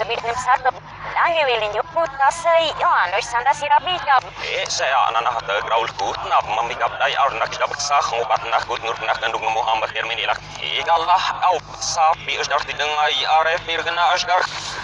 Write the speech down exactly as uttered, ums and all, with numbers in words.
Bitnim sardım. Lahi wilin yuk puta say yan sanda sirabikap. Eh, saya anak hata graul kut nap mamikap dai ar nak kap sah ngobat nak kut nur nak kandung Muhammad terminilak. Igalah au sapi usdar didengai aref irgena asgar.